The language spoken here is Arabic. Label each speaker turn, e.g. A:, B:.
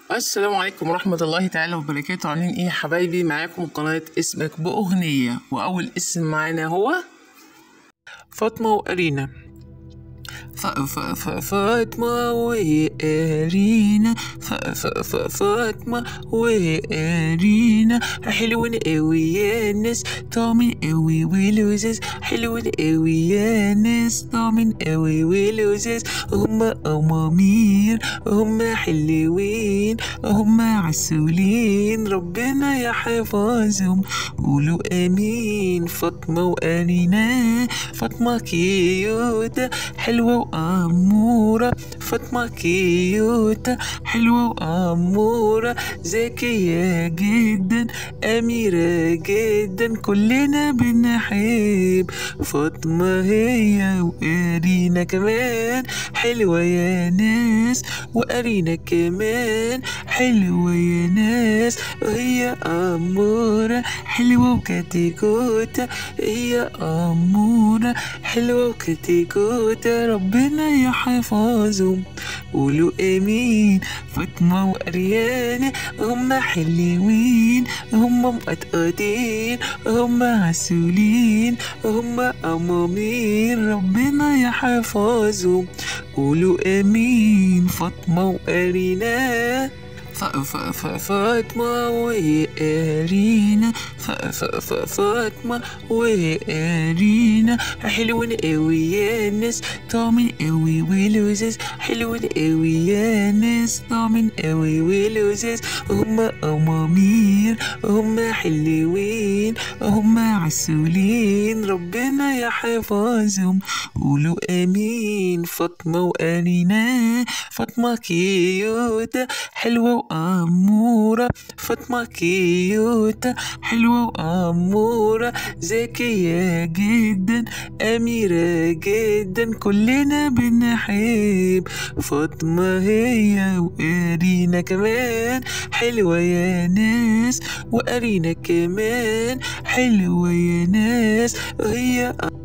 A: السلام عليكم ورحمة الله تعالى وبركاته. عاملين ايه يا حبايبي؟ معاكم قناة اسمك بأغنية، وأول اسم معانا هو فاطمة وأرينا. فاطمة وأرينا، فاطمة وأرينا حلوين قوي يا ناس، طعمين قوي ولذاذ، حلوين قوي يا ناس، طعمين قوي ولذاذ. هما أمامير، هما حلوين، هما عسولين، ربنا يحفظهم، قولوا آمين. فاطمة وأرينا، فاطمة كيوتة حلوة وأمورة، فاطمة كيوتة حلوة وأمورة، ذكية جدا، أميرة جدا، كلنا بنحب فاطمة. هي وأرينا كمان حلوة يا ناس، وأرينا كمان حلوة يا ناس، وهي أمورة حلوة وكتكوتة، هي أمورة حلوة وكتكوتة، ربنا يحفظهم، قولوا آمين. فاطمة وأريانا هما حلوين، هما مقطقطين، هما عسولين، هما أمامير، ربنا يحفظهم، قولوا آمين. فاطمة وأرينا، فاطمة وأرينا، فاطمة وأرينا حلوين قوي يا ناس، طعمين قوي ولذاذ، حلوين قوي يا ناس، طعمين قوي ولذاذ. هما أمامير، هما حلوين، هما عسولين، ربنا يحفظهم، قولوا آمين. فاطمة وأرينا، فاطمة كيوتة حلوة وأمورة، فاطمة كيوتة حلوة وأمورة، ذكية جدا، أميرة جدا، كلنا بنحب فاطمة. هي وأرينا كمان حلوة يا ناس، وأرينا كمان حلوة يا ناس، وهي